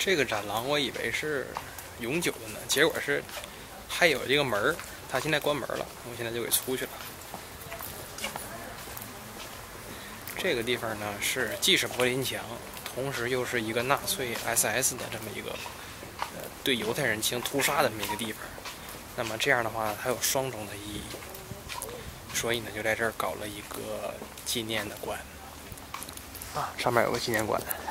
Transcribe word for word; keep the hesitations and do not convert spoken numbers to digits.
这个展廊我以为是永久的呢，结果是还有这个门儿，它现在关门了，我现在就给出去了。这个地方呢是既是柏林墙，同时又是一个纳粹 S S 的这么一个呃对犹太人进行屠杀的这么一个地方。那么这样的话，它有双重的意义，所以呢就在这儿搞了一个纪念的馆啊，上面有个纪念馆。